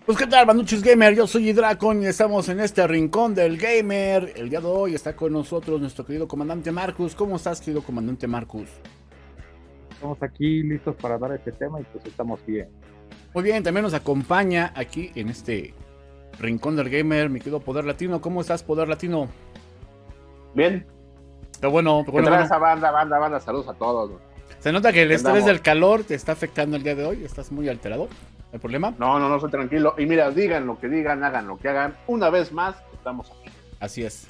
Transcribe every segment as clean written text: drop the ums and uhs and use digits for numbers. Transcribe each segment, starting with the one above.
Pues qué tal, Banduchis Gamer, yo soy Dracon y estamos en este rincón del gamer. El día de hoy está con nosotros nuestro querido comandante Marcus. ¿Cómo estás, querido comandante Marcus? Estamos aquí listos para dar este tema y pues estamos bien. Muy bien, también nos acompaña aquí en este rincón del gamer mi querido Poder Latino. ¿Cómo estás, Poder Latino? Bien. Pero bueno, ¿Qué tal esa banda? Saludos a todos. Se nota que el estrés Andamos. del calor te está afectando el día de hoy. Estás muy alterado. ¿El problema? No, soy tranquilo. Y mira, digan lo que digan, hagan lo que hagan. Una vez más, estamos aquí. Así es.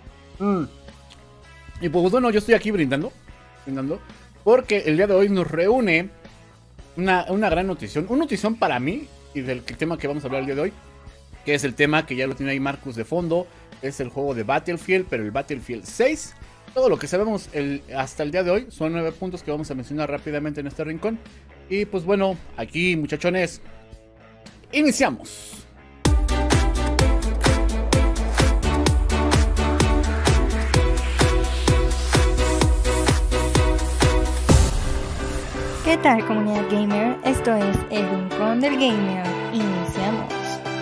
Y pues bueno, yo estoy aquí brindando, porque el día de hoy nos reúne una gran notición. Una notición para mí y del tema que vamos a hablar el día de hoy, que es el tema que ya lo tiene ahí Marcus de fondo. Es el juego de Battlefield, pero el Battlefield 6. Todo lo que sabemos hasta el día de hoy son 9 puntos que vamos a mencionar rápidamente en este rincón. Y pues bueno, aquí muchachones, iniciamos. ¿Qué tal, comunidad gamer? Esto es El Rincón del Gamer. Iniciamos.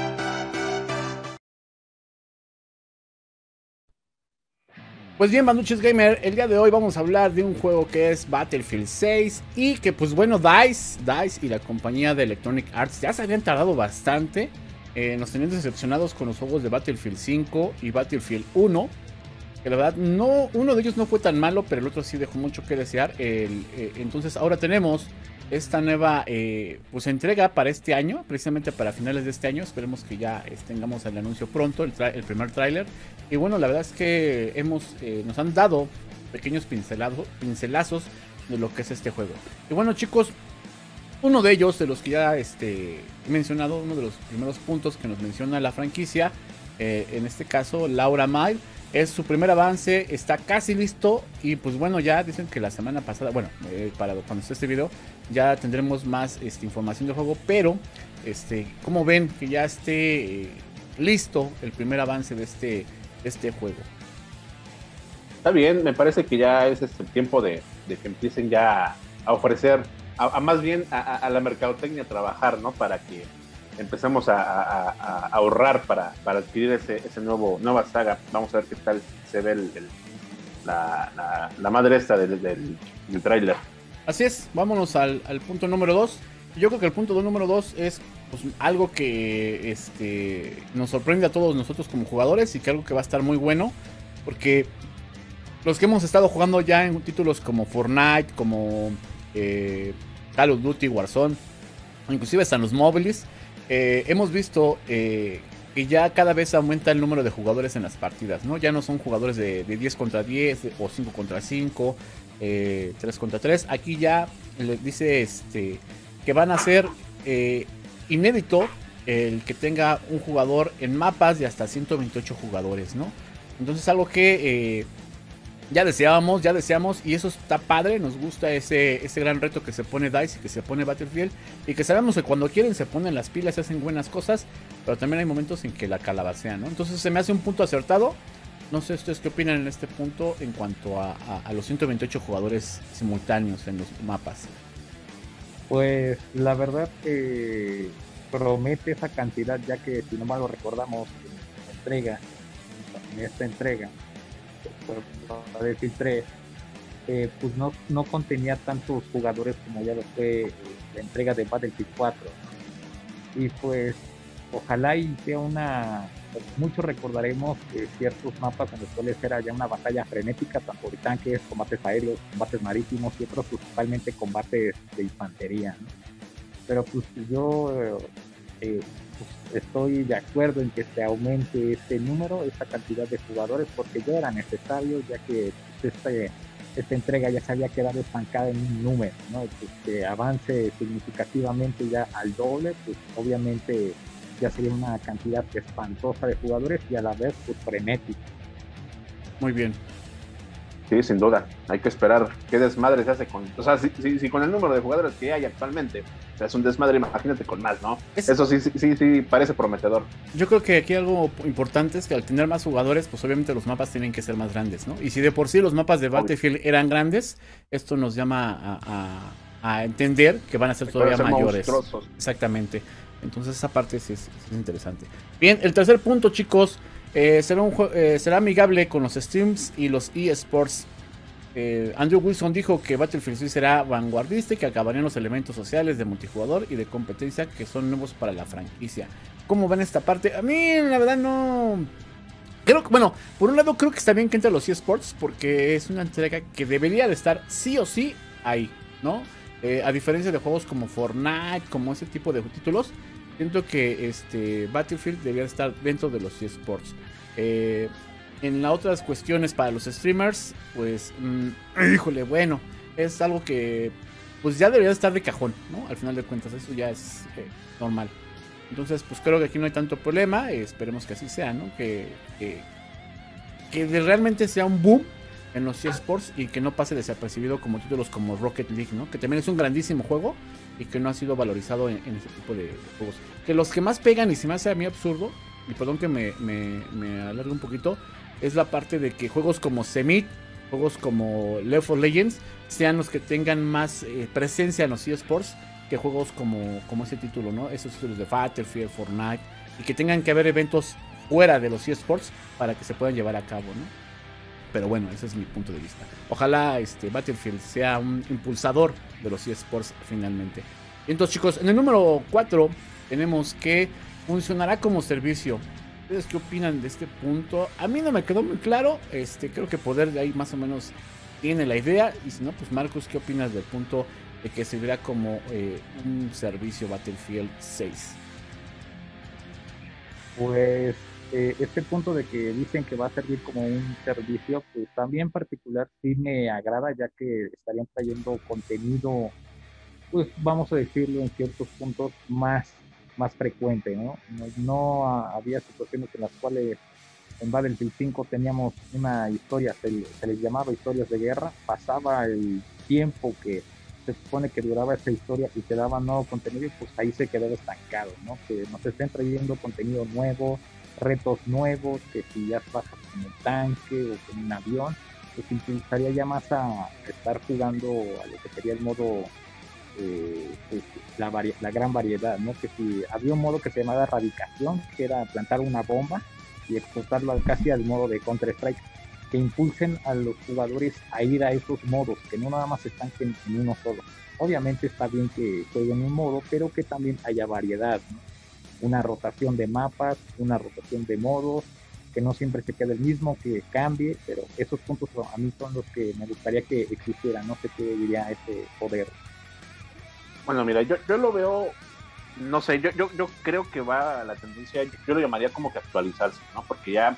Pues bien, Banduchis Gamer, el día de hoy vamos a hablar de un juego que es Battlefield 6 y que pues bueno, DICE y la compañía de Electronic Arts ya se habían tardado bastante. Nos tenían decepcionados con los juegos de Battlefield 5 y Battlefield 1. Que la verdad, uno de ellos no fue tan malo, pero el otro sí dejó mucho que desear. Entonces ahora tenemos esta nueva pues entrega para este año, precisamente para finales de este año. Esperemos que ya tengamos el anuncio pronto, el primer tráiler. Y bueno, la verdad es que nos han dado pequeños pincelazos de lo que es este juego. Y bueno, chicos, uno de ellos, de los que ya he mencionado, uno de los primeros puntos que nos menciona la franquicia, en este caso Laura Mile, es su primer avance, está casi listo. Y pues bueno, ya dicen que la semana pasada, bueno, para cuando esté este video, ya tendremos más información del juego. Pero, como ven, que ya esté listo el primer avance de este juego. Está bien, me parece que ya es el tiempo de que empiecen ya a ofrecer, más bien a la mercadotecnia a trabajar, ¿no? Para que empecemos a ahorrar para adquirir ese nueva saga. Vamos a ver qué tal se ve la madre esta del tráiler. Así es, vámonos al punto número 2. Yo creo que el punto número 2 es pues, algo que nos sorprende a todos nosotros como jugadores y que algo que va a estar muy bueno. Porque los que hemos estado jugando ya en títulos como Fortnite, como Call of Duty, Warzone, inclusive hasta en los móviles, hemos visto que ya cada vez aumenta el número de jugadores en las partidas, ¿no? Ya no son jugadores de 10 contra 10 o 5 contra 5, 3 contra 3. Aquí ya les dice que van a ser inédito el que tenga un jugador en mapas de hasta 128 jugadores, ¿no? Entonces algo que ya deseamos y eso está padre. Nos gusta ese gran reto que se pone DICE y que se pone Battlefield, y que sabemos que cuando quieren se ponen las pilas y hacen buenas cosas, pero también hay momentos en que la calabacean, ¿no? Entonces se me hace un punto acertado. No sé ustedes qué opinan en este punto en cuanto a los 128 jugadores simultáneos en los mapas. Pues la verdad promete esa cantidad, ya que si no mal lo recordamos en esta entrega, Battlefield 3, pues no contenía tantos jugadores como ya lo fue la entrega de Battlefield 4. Y pues ojalá y sea muchos recordaremos ciertos mapas en los cuales era ya una batalla frenética, tanto de tanques, combates aéreos, combates marítimos y otros principalmente combates de infantería, ¿no? Pero pues yo pues, estoy de acuerdo en que se aumente este número, esta cantidad de jugadores, porque ya era necesario, ya que pues, esta entrega ya se había quedado estancada en un número, ¿no? Pues, que avance significativamente ya al doble, pues obviamente ya sería una cantidad espantosa de jugadores y a la vez pues frenética. Muy bien. Sí, sin duda. Hay que esperar qué desmadre se hace con... O sea, si con el número de jugadores que hay actualmente, o sea, es un desmadre, imagínate con más, ¿no? Eso sí parece prometedor. Yo creo que aquí algo importante es que al tener más jugadores, pues obviamente los mapas tienen que ser más grandes, ¿no? Y si de por sí los mapas de Battlefield eran grandes, esto nos llama a entender que van a ser todavía mayores. Monstruosos. Exactamente. Entonces esa parte sí es interesante. Bien, el tercer punto, chicos, será amigable con los streams y los eSports. Andrew Wilson dijo que Battlefield 6 será vanguardista y que acabarían los elementos sociales de multijugador y de competencia que son nuevos para la franquicia. ¿Cómo ven esta parte? A mí, la verdad, no... Creo que, bueno, por un lado creo que está bien que entre los eSports porque es una entrega que debería de estar sí o sí ahí, ¿no? A diferencia de juegos como Fortnite, como ese tipo de títulos, siento que Battlefield debería estar dentro de los eSports. En las otras cuestiones para los streamers, pues, híjole, bueno, es algo que pues ya debería estar de cajón, ¿no? Al final de cuentas, eso ya es normal. Entonces, pues creo que aquí no hay tanto problema, esperemos que así sea, ¿no? Que realmente sea un boom en los eSports y que no pase desapercibido como títulos como Rocket League, ¿no? Que también es un grandísimo juego y que no ha sido valorizado en ese tipo de juegos. Que los que más pegan, y se me hace a mí absurdo, y perdón que me alargue un poquito, es la parte de que juegos como Semit, juegos como Left 4 Legends, sean los que tengan más presencia en los eSports que juegos como ese título, ¿no? Esos títulos de Battlefield, Fortnite, y que tengan que haber eventos fuera de los eSports para que se puedan llevar a cabo, ¿no? Pero bueno, ese es mi punto de vista. Ojalá Battlefield sea un impulsador de los eSports finalmente. Entonces, chicos, en el número 4 tenemos que funcionará como servicio. ¿Ustedes qué opinan de este punto? A mí no me quedó muy claro. Creo que Poder de ahí más o menos tiene la idea. Y si no, pues Marcus, ¿qué opinas del punto de que servirá como un servicio Battlefield 6? Pues este punto de que dicen que va a servir como un servicio, pues también en particular sí me agrada, ya que estarían trayendo contenido, pues vamos a decirlo, en ciertos puntos más frecuente, ¿no? No había situaciones en las cuales en Battlefield 5 teníamos una historia, se les llamaba historias de guerra, pasaba el tiempo que se supone que duraba esa historia y te daba nuevo contenido y pues ahí se quedaba estancado, ¿no? Que nos estén trayendo contenido nuevo, retos nuevos, que si ya bajas con un tanque o con un avión, pues impulsaría ya más a estar jugando a lo que sería el modo, pues, la gran variedad, ¿no? Que si había un modo que se llamaba erradicación, que era plantar una bomba y explotarlo casi al modo de Counter-Strike, que impulsen a los jugadores a ir a esos modos, que no nada más están en uno solo. Obviamente está bien que jueguen un modo, pero que también haya variedad, ¿no? Una rotación de mapas, una rotación de modos, que no siempre se quede el mismo, que cambie, pero esos puntos a mí son los que me gustaría que existieran. No sé qué diría ese Poder. Bueno, mira, yo lo veo, no sé, yo creo que va a la tendencia, yo lo llamaría como que actualizarse, ¿no? Porque ya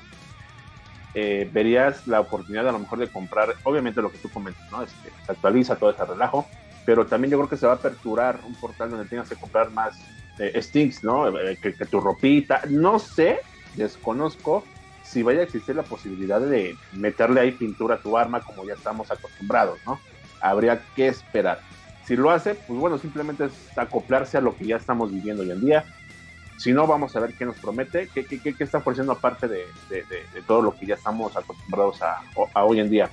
verías la oportunidad a lo mejor de comprar, obviamente lo que tú comentas, ¿no? Se actualiza todo ese relajo, pero también yo creo que se va a aperturar un portal donde tengas que comprar más stings, ¿no? Que tu ropita, no sé, desconozco si vaya a existir la posibilidad de meterle ahí pintura a tu arma como ya estamos acostumbrados, ¿no? Habría que esperar. Si lo hace, pues bueno, simplemente es acoplarse a lo que ya estamos viviendo hoy en día. Si no, vamos a ver qué nos promete, qué está ofreciendo aparte de todo lo que ya estamos acostumbrados a hoy en día.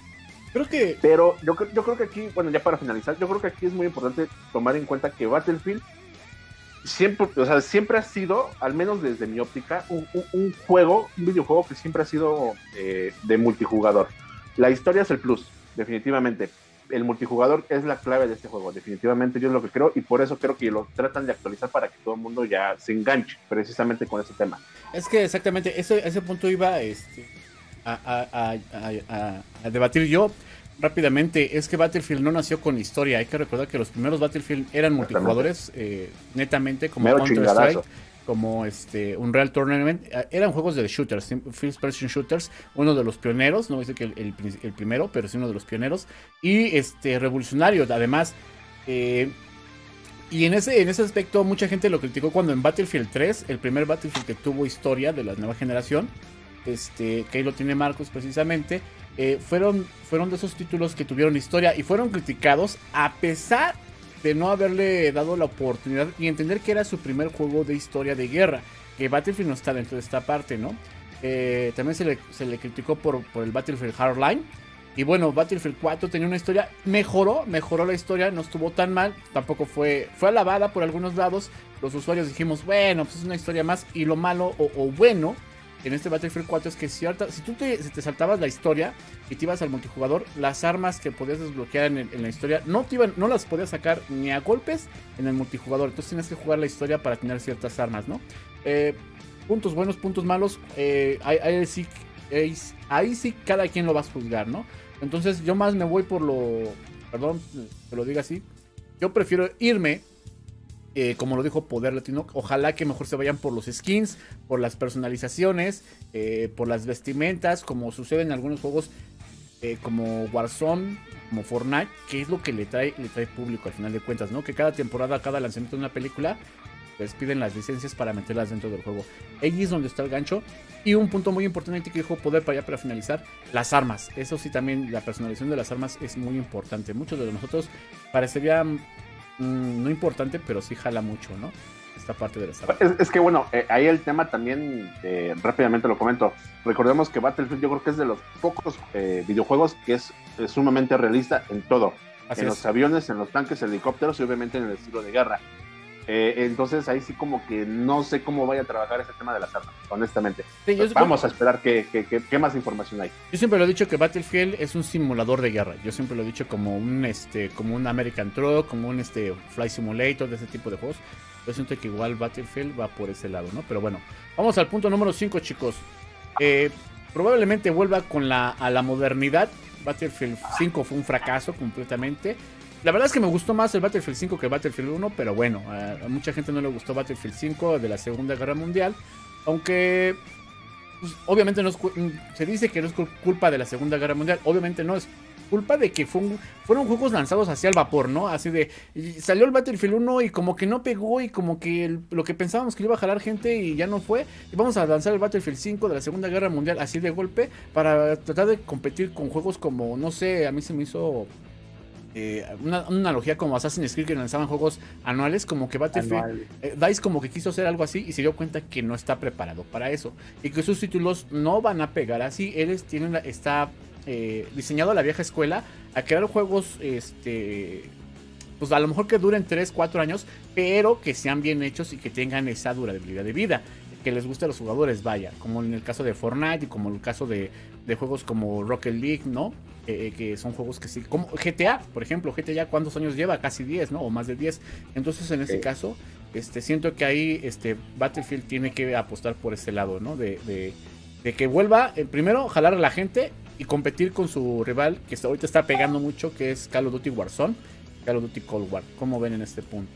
Pero yo creo que aquí, bueno, ya para finalizar, yo creo que aquí es muy importante tomar en cuenta que Battlefield siempre ha sido, al menos desde mi óptica, un videojuego que siempre ha sido de multijugador. La historia es el plus, definitivamente. El multijugador es la clave de este juego, definitivamente yo es lo que creo, y por eso creo que lo tratan de actualizar para que todo el mundo ya se enganche precisamente con ese tema. Es que exactamente ese punto iba a debatir yo rápidamente. Es que Battlefield no nació con historia. Hay que recordar que los primeros Battlefield eran multijugadores netamente, como Counter-Strike, como Unreal Tournament. Eran juegos de shooters, first person shooters, uno de los pioneros, no dice que el primero, pero sí uno de los pioneros, y revolucionario además. Y en ese aspecto mucha gente lo criticó cuando en Battlefield 3, el primer Battlefield que tuvo historia de la nueva generación, que ahí lo tiene Marcos precisamente, fueron de esos títulos que tuvieron historia y fueron criticados a pesar de no haberle dado la oportunidad y entender que era su primer juego de historia de guerra, que Battlefield no está dentro de esta parte, ¿no? También se le criticó por el Battlefield Hardline. Y bueno, Battlefield 4 tenía una historia, mejoró la historia, no estuvo tan mal, tampoco fue alabada por algunos lados, los usuarios dijimos, bueno, pues es una historia más. Y lo malo o bueno en este Battlefield 4 es que si tú te saltabas la historia y te ibas al multijugador, las armas que podías desbloquear en la historia no las podías sacar ni a golpes en el multijugador. Entonces tienes que jugar la historia para tener ciertas armas, ¿no? Puntos buenos, puntos malos, ahí sí cada quien lo va a juzgar, ¿no? Entonces yo más me voy por perdón que lo diga así, yo prefiero irme, como lo dijo Poder Latino, ojalá que mejor se vayan por los skins, por las personalizaciones, por las vestimentas, como sucede en algunos juegos como Warzone, como Fortnite, que es lo que le trae público al final de cuentas, ¿no? Que cada temporada, cada lanzamiento de una película, les piden las licencias para meterlas dentro del juego. Ahí es donde está el gancho. Y un punto muy importante que dijo Poder para finalizar, las armas. Eso sí, también la personalización de las armas es muy importante. Muchos de nosotros parecería no importante, pero sí jala mucho, ¿no? Esta parte de las armas. Es que bueno, ahí el tema también, rápidamente lo comento. Recordemos que Battlefield yo creo que es de los pocos videojuegos que es sumamente realista en todo. Así en los aviones, en los tanques, helicópteros y obviamente en el estilo de guerra. Entonces ahí sí como que no sé cómo vaya a trabajar ese tema de las armas, honestamente. Sí, vamos a esperar qué más información hay. Yo siempre lo he dicho que Battlefield es un simulador de guerra. Yo siempre lo he dicho como un American Truck, como un Flight Simulator, de ese tipo de juegos. Yo siento que igual Battlefield va por ese lado, ¿no? Pero bueno, vamos al punto número 5, chicos. Probablemente vuelva a la modernidad. Battlefield 5 fue un fracaso completamente. La verdad es que me gustó más el Battlefield 5 que el Battlefield 1, pero bueno, a mucha gente no le gustó Battlefield 5 de la Segunda Guerra Mundial, aunque pues, obviamente se dice que no es culpa de la Segunda Guerra Mundial, obviamente no, es culpa de que fueron juegos lanzados hacia el vapor, ¿no? Así de, salió el Battlefield 1 y como que no pegó y como que lo que pensábamos que iba a jalar gente y ya no fue, y vamos a lanzar el Battlefield 5 de la Segunda Guerra Mundial así de golpe para tratar de competir con juegos como, no sé, a mí se me hizo... una analogía como Assassin's Creed, que lanzaban juegos anuales, como que Battlefield DICE como que quiso hacer algo así y se dio cuenta que no está preparado para eso y que sus títulos no van a pegar así. Él está diseñado a la vieja escuela a crear juegos pues a lo mejor que duren 3-4 años, pero que sean bien hechos y que tengan esa durabilidad de vida, que les guste a los jugadores, vaya, como en el caso de Fortnite y como en el caso de juegos como Rocket League, ¿no? Que son juegos que sí, como GTA, por ejemplo. GTA, ¿cuántos años lleva? Casi 10, ¿no? O más de 10. Entonces, en este caso, siento que ahí Battlefield tiene que apostar por ese lado, ¿no? De que vuelva, primero, jalar a la gente y competir con su rival, que ahorita está pegando mucho, que es Call of Duty Warzone, Call of Duty Cold War. ¿Cómo ven en este punto?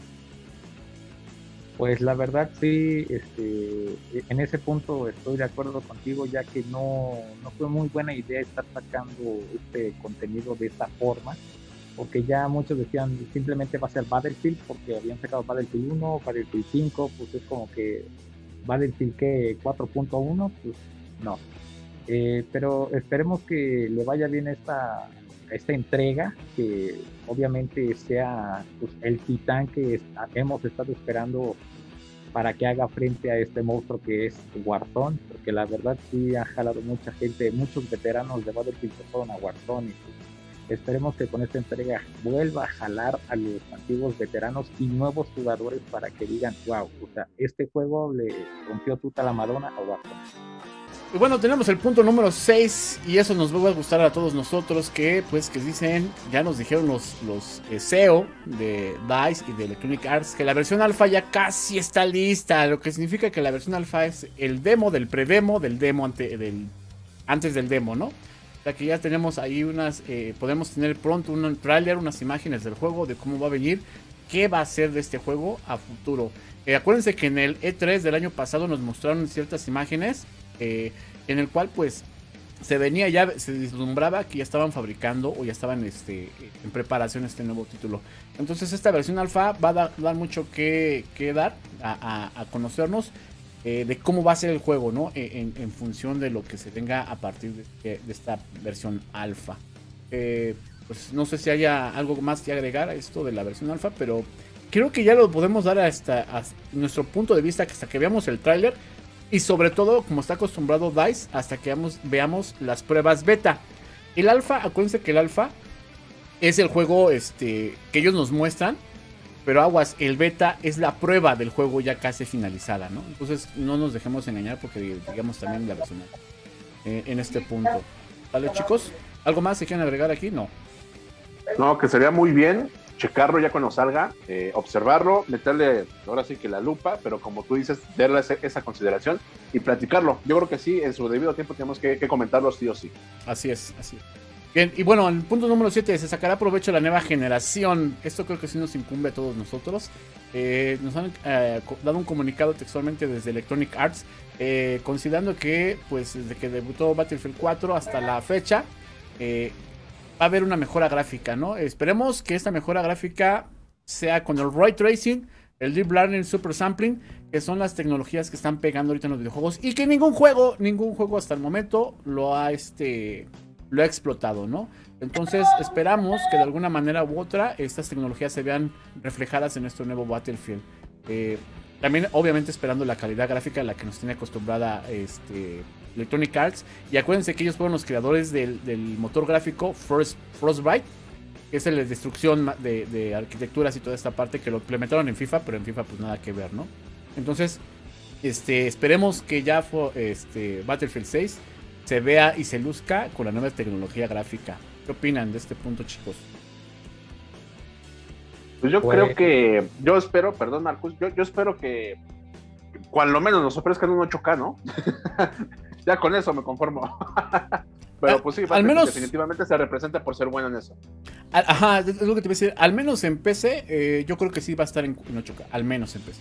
Pues la verdad sí, en ese punto estoy de acuerdo contigo, ya que no fue muy buena idea estar sacando este contenido de esta forma, porque ya muchos decían simplemente va a ser Battlefield, porque habían sacado Battlefield 1, Battlefield 5, pues es como que Battlefield que 4.1, pues no. Pero esperemos que le vaya bien esta entrega, que obviamente sea pues, el titán que hemos estado esperando para que haga frente a este monstruo que es Warzone, porque la verdad sí ha jalado mucha gente, muchos veteranos de Battlefield se fueron a Warzone, y pues, esperemos que con esta entrega vuelva a jalar a los antiguos veteranos y nuevos jugadores para que digan, wow, o sea, este juego le rompió tuta la Madonna a Warzone. Y bueno, tenemos el punto número 6 y eso nos va a gustar a todos nosotros, que dicen, ya nos dijeron los CEO de DICE y de Electronic Arts que la versión alfa ya casi está lista, lo que significa que la versión alfa es el demo del predemo del demo antes del demo, ¿no? O sea que ya tenemos ahí podemos tener pronto un tráiler, unas imágenes del juego, de cómo va a venir, qué va a ser de este juego a futuro. Acuérdense que en el E3 del año pasado nos mostraron ciertas imágenes en el cual pues se vislumbraba que ya estaban fabricando o ya estaban en preparación este nuevo título. Entonces esta versión alfa va a dar mucho que dar a conocernos de cómo va a ser el juego, ¿no? En función de lo que se tenga a partir de esta versión alfa. Pues no sé si haya algo más que agregar a esto de la versión alfa, pero creo que ya lo podemos dar hasta nuestro punto de vista hasta que veamos el tráiler. Y sobre todo, como está acostumbrado DICE, hasta que veamos las pruebas beta. El alfa, acuérdense que el alfa es el juego que ellos nos muestran pero aguas, el beta es la prueba del juego ya casi finalizada, ¿no? Entonces no nos dejemos engañar porque digamos también la versión en este punto. ¿Vale, chicos? ¿Algo más que quieran agregar aquí? No. No, que sería muy bien checarlo ya cuando salga, observarlo, meterle ahora sí que la lupa, pero como tú dices, darle esa consideración y platicarlo. Yo creo que sí, en su debido tiempo tenemos que comentarlo sí o sí. Así es, así es. Bien, y bueno, el punto número 7, se sacará provecho de la nueva generación. Esto creo que sí nos incumbe a todos nosotros. Nos han dado un comunicado textualmente desde Electronic Arts, considerando que pues desde que debutó Battlefield 4 hasta la fecha, va a haber una mejora gráfica, ¿no? Esperemos que esta mejora gráfica sea con el Ray Tracing, el Deep Learning, Super Sampling, que son las tecnologías que están pegando ahorita en los videojuegos y que ningún juego hasta el momento lo ha explotado, ¿no? Entonces esperamos que de alguna manera u otra estas tecnologías se vean reflejadas en nuestro nuevo Battlefield. También obviamente esperando la calidad gráfica a la que nos tiene acostumbrada Electronic Arts. Y acuérdense que ellos fueron los creadores del motor gráfico Frostbite, que es el de destrucción de arquitecturas y toda esta parte, que lo implementaron en FIFA, pero en FIFA pues nada que ver, ¿no? Entonces esperemos que ya Battlefield 6 se vea y se luzca con la nueva tecnología gráfica. ¿Qué opinan de este punto, chicos? Pues creo que, yo espero, perdón Marcus, yo espero que cuando menos nos ofrezcan un 8K, ¿no? Ya con eso me conformo. Pero pues sí, al menos definitivamente se representa por ser bueno en eso. Ajá, es lo que te voy a decir. Al menos en PC, yo creo que sí va a estar en 8K. Al menos en PC.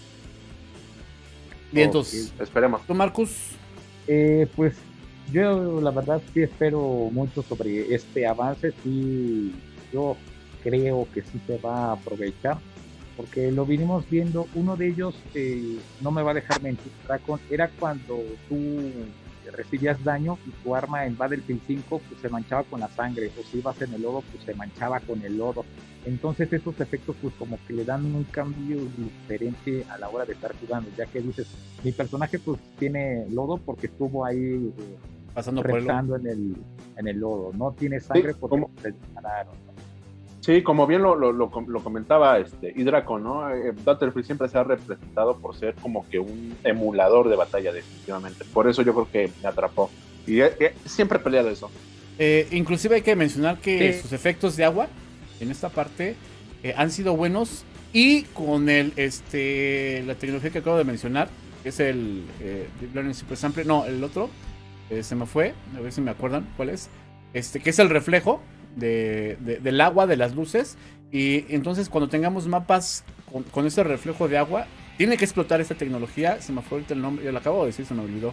Bien, entonces, esperemos. ¿Tú, Marcus? Pues yo la verdad sí espero mucho sobre este avance. Sí, yo creo que sí se va a aprovechar, porque lo vinimos viendo. Uno de ellos, no me va a dejar mentir, era cuando tú recibías daño y tu arma en Battlefield 5 pues se manchaba con la sangre, o si ibas en el lodo pues se manchaba con el lodo. Entonces esos efectos pues como que le dan un cambio diferente a la hora de estar jugando, ya que dices, mi personaje pues tiene lodo porque estuvo ahí pasando por en el lodo, no tiene sangre sí, porque se dispararon, ¿no? Sí, como bien lo comentaba Hidraco, ¿no? Battlefield siempre se ha representado por ser como que un emulador de batalla, definitivamente. Por eso yo creo que me atrapó. Y siempre he peleado eso. Inclusive hay que mencionar que sus efectos de agua en esta parte han sido buenos. Y con la tecnología que acabo de mencionar, que es el Deep Learning Super Sample, no, el otro, se me fue, a ver si me acuerdan cuál es, que es el reflejo del agua, de las luces. Y entonces cuando tengamos mapas con ese reflejo de agua, tiene que explotar esta tecnología. Se me fue ahorita el nombre, yo lo acabo de decir, se me olvidó.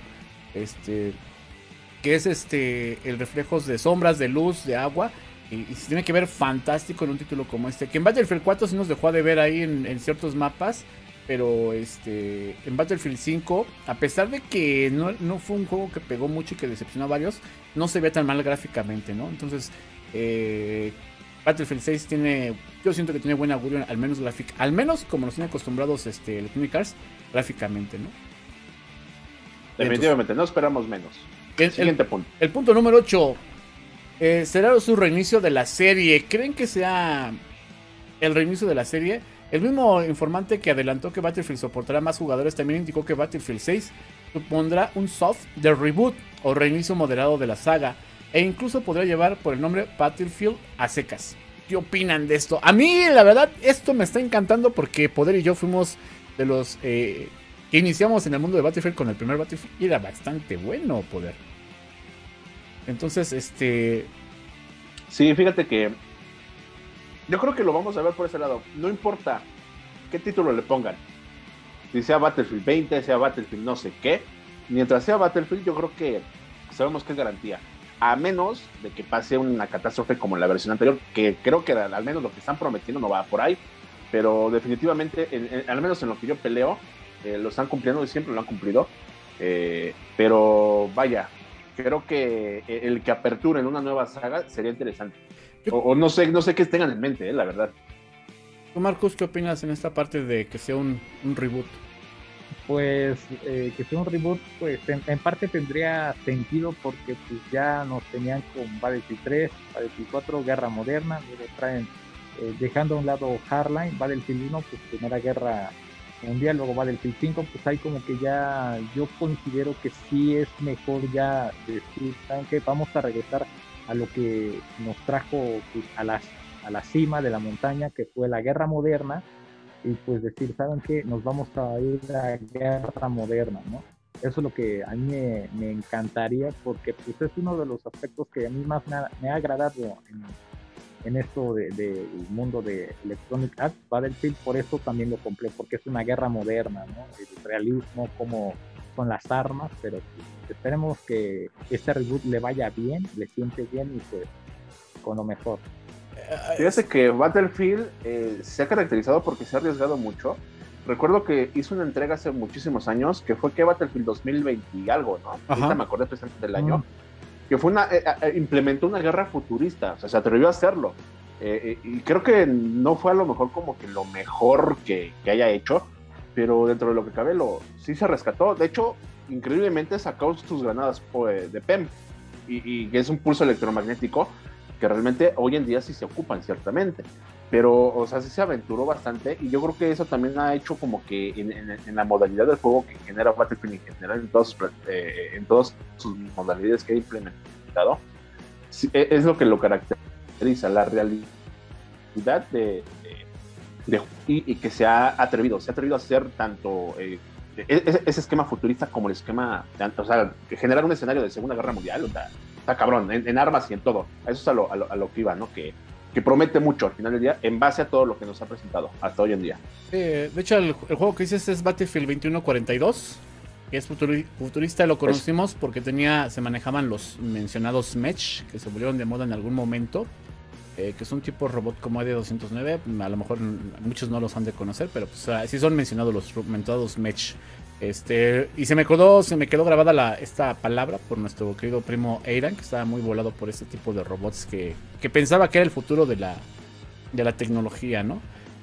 Que es el reflejo de sombras, de luz, de agua. Y se tiene que ver fantástico en un título como este. Que en Battlefield 4 sí nos dejó de ver ahí en ciertos mapas. Pero en Battlefield 5, a pesar de que no fue un juego que pegó mucho y que decepcionó a varios, no se ve tan mal gráficamente, ¿no? Entonces Battlefield 6 yo siento que tiene buen augurio, al menos gráfica, al menos como nos tienen acostumbrados Electronic Arts gráficamente, ¿no? Definitivamente, no esperamos menos. Siguiente punto. El punto número 8, ¿será su reinicio de la serie? ¿Creen que sea el reinicio de la serie? El mismo informante que adelantó que Battlefield soportará más jugadores también indicó que Battlefield 6 supondrá un soft de reboot o reinicio moderado de la saga, e incluso podría llevar por el nombre Battlefield a secas. ¿Qué opinan de esto? A mí, la verdad, esto me está encantando porque Poder y yo fuimos de los que iniciamos en el mundo de Battlefield con el primer Battlefield y era bastante bueno, Poder. Entonces, Sí, fíjate que yo creo que lo vamos a ver por ese lado. No importa qué título le pongan. Si sea Battlefield 20, sea Battlefield no sé qué. Mientras sea Battlefield, yo creo que sabemos que es garantía. A menos de que pase una catástrofe como la versión anterior, que creo que al menos lo que están prometiendo no va por ahí, pero definitivamente, al menos en lo que yo peleo, lo están cumpliendo y siempre lo han cumplido, pero vaya, creo que el que aperturen una nueva saga sería interesante, o no sé qué tengan en mente, la verdad. ¿Tú, Marcus, qué opinas en esta parte de que sea un reboot? Pues que sea un reboot, pues en parte tendría sentido porque pues ya nos tenían con Battlefield 3, Battlefield 4, Guerra Moderna, luego traen dejando a un lado Hardline, Battlefield 1, pues Primera Guerra Mundial, luego Battlefield 5, pues hay como que ya yo considero que sí es mejor ya decir, ¿saben qué? Vamos a regresar a lo que nos trajo pues, a la cima de la montaña, que fue la guerra moderna, y pues decir, ¿saben qué? Nos vamos a ir a la guerra moderna, ¿no? Eso es lo que a mí me encantaría, porque pues es uno de los aspectos que a mí más me ha agradado en esto del mundo de Electronic Arts, Battlefield. Por eso también lo compré, porque es una guerra moderna, ¿no? El realismo, cómo son las armas, pero pues, esperemos que este reboot le vaya bien, le siente bien y pues con lo mejor. Fíjate que Battlefield se ha caracterizado porque se ha arriesgado mucho. Recuerdo que hizo una entrega hace muchísimos años, que fue que Battlefield 2020 y algo, ¿no? Ahorita me acordé precisamente del año. Que fue implementó una guerra futurista, o sea, se atrevió a hacerlo. Y creo que no fue a lo mejor como que lo mejor que haya hecho, pero dentro de lo que cabe sí se rescató. De hecho, increíblemente sacó sus granadas de PEM, y que es un pulso electromagnético que realmente hoy en día sí se ocupan, ciertamente. Pero, o sea, sí se aventuró bastante, y yo creo que eso también ha hecho como que en la modalidad del juego que genera Battlefield en general, en todas sus modalidades que ha implementado, es lo que lo caracteriza, la realidad y que se ha atrevido a hacer tanto ese esquema futurista como el esquema, o sea, generar un escenario de Segunda Guerra Mundial, o sea, está cabrón, en armas y en todo. Eso es a lo que iba, ¿no? Que promete mucho al final del día en base a todo lo que nos ha presentado hasta hoy en día. De hecho, el juego que dices es Battlefield 2142, que es futurista. Lo conocimos porque se manejaban los mencionados Mech, que se volvieron de moda en algún momento, que son tipo robot como AD-209. A lo mejor muchos no los han de conocer, pero pues, sí son mencionados los mencionados Mech. Y se me quedó grabada esta palabra por nuestro querido primo Eiran, que estaba muy volado por este tipo de robots que pensaba que era el futuro de la tecnología, ¿no?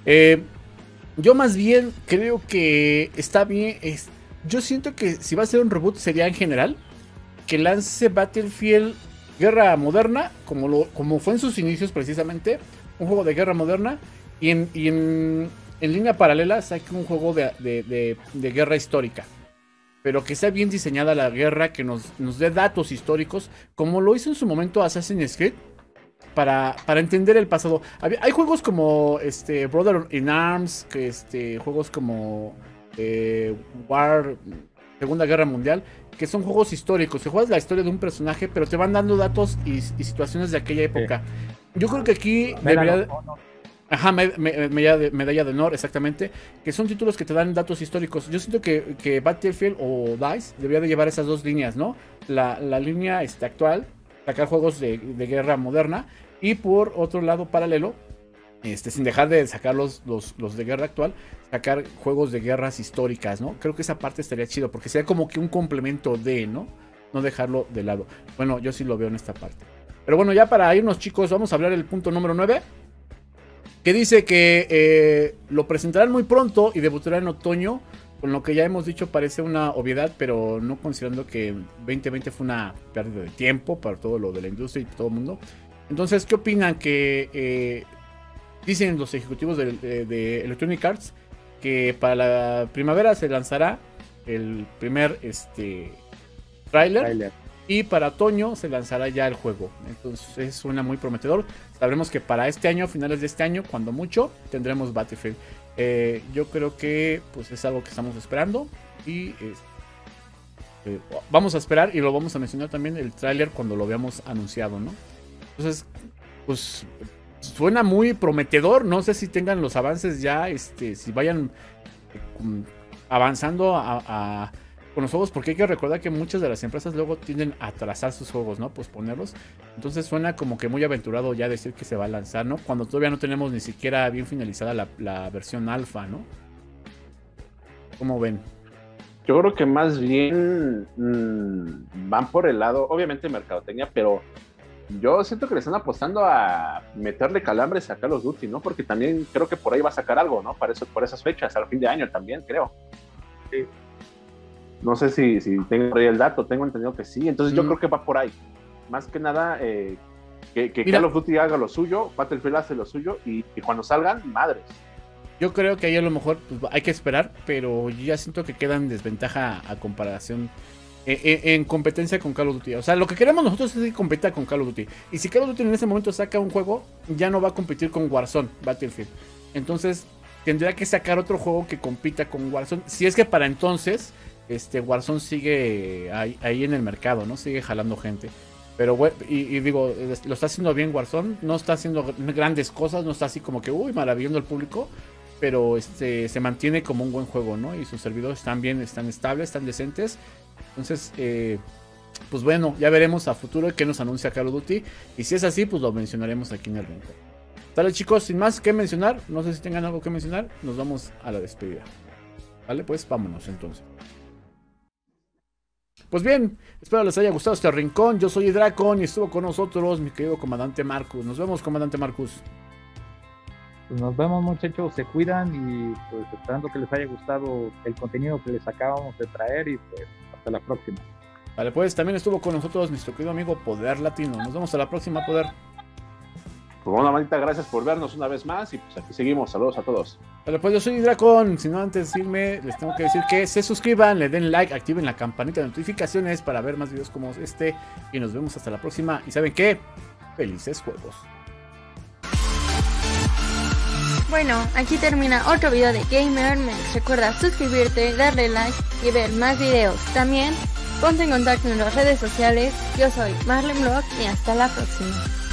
Yo más bien creo que está bien. Yo siento que si va a ser un reboot sería en general que lance Battlefield Guerra Moderna, como fue en sus inicios precisamente, un juego de guerra moderna, y en línea paralela saque un juego de guerra histórica, pero que sea bien diseñada la guerra, que nos dé datos históricos, como lo hizo en su momento Assassin's Creed, para entender el pasado. Hay juegos como Brother in Arms, juegos como War, Segunda Guerra Mundial, que son juegos históricos. Se juegas la historia de un personaje, pero te van dando datos y situaciones de aquella época. Yo creo que aquí debería... Ajá, medalla de honor, exactamente. Que son títulos que te dan datos históricos. Yo siento que Battlefield o DICE debería de llevar esas dos líneas, ¿no? La línea actual, sacar juegos de guerra moderna, y por otro lado paralelo, sin dejar de sacar los de guerra actual, sacar juegos de guerras históricas, ¿no? Creo que esa parte estaría chido, porque sería como que un complemento ¿no? No dejarlo de lado. Bueno, yo sí lo veo en esta parte. Pero bueno, ya para irnos, chicos, vamos a hablar del punto número 9. Que dice que lo presentarán muy pronto y debutará en otoño. Con lo que ya hemos dicho, parece una obviedad, pero no considerando que 2020 fue una pérdida de tiempo para todo lo de la industria y todo el mundo. Entonces, ¿qué opinan? Que dicen los ejecutivos de Electronic Arts que para la primavera se lanzará el primer tráiler. Y para otoño se lanzará ya el juego. Entonces suena muy prometedor. Sabremos que para este año, finales de este año, cuando mucho, tendremos Battlefield. Yo creo que pues es algo que estamos esperando. Y vamos a esperar, y lo vamos a mencionar también el tráiler cuando lo veamos anunciado, ¿no? Entonces, pues suena muy prometedor. No sé si tengan los avances ya, si vayan avanzando con los juegos, porque hay que recordar que muchas de las empresas luego tienden a atrasar sus juegos, ¿no? Posponerlos. Entonces suena como que muy aventurado ya decir que se va a lanzar, ¿no? Cuando todavía no tenemos ni siquiera bien finalizada la versión alfa, ¿no? ¿Cómo ven? Yo creo que más bien van por el lado, obviamente mercadotecnia, pero yo siento que le están apostando a meterle calambres a Call of Duty, ¿no? Porque también creo que por ahí va a sacar algo, ¿no? Por esas fechas, al fin de año también, creo. Sí. No sé si tengo por ahí el dato, tengo entendido que sí. Entonces yo creo que va por ahí. Más que nada, Que Mira, Call of Duty haga lo suyo, Battlefield hace lo suyo, y cuando salgan, madres. yo creo que ahí a lo mejor pues, hay que esperar, pero yo ya siento que queda en desventaja a comparación en competencia con Call of Duty. O sea, lo que queremos nosotros es que compita con Call of Duty. Y si Call of Duty en ese momento saca un juego, ya no va a competir con Warzone, Battlefield. Entonces, tendría que sacar otro juego que compita con Warzone. Si es que para entonces, Warzone sigue ahí en el mercado, ¿no? Sigue jalando gente. Pero bueno, y digo, lo está haciendo bien Warzone. No está haciendo grandes cosas, no está así como que, maravillando al público. Pero se mantiene como un buen juego, ¿no? Y sus servidores están bien, están estables, están decentes. Entonces, pues bueno, ya veremos a futuro qué nos anuncia Call of Duty. Y si es así, pues lo mencionaremos aquí en el rincón. Vale, chicos, sin más que mencionar, no sé si tengan algo que mencionar, nos vamos a la despedida. Vale, pues vámonos entonces. Pues bien, espero les haya gustado este rincón. Yo soy Dracon y estuvo con nosotros mi querido comandante Marcus. Nos vemos, comandante Marcus. Pues nos vemos, muchachos, se cuidan y pues esperando que les haya gustado el contenido que les acabamos de traer y pues hasta la próxima. Vale, pues también estuvo con nosotros nuestro querido amigo Poder Latino. Nos vemos a la próxima, Poder. Pues bueno, manita, gracias por vernos una vez más y pues aquí seguimos. Saludos a todos. Vale, pues yo soy Dracon. Si no, antes de irme, les tengo que decir que se suscriban, le den like, activen la campanita de notificaciones para ver más videos como este. Y nos vemos hasta la próxima. Y ¿saben qué? Felices juegos. Bueno, aquí termina otro video de Gamer. Recuerda suscribirte, darle like y ver más videos. También ponte en contacto en las redes sociales. Yo soy Marlene Block y hasta la próxima.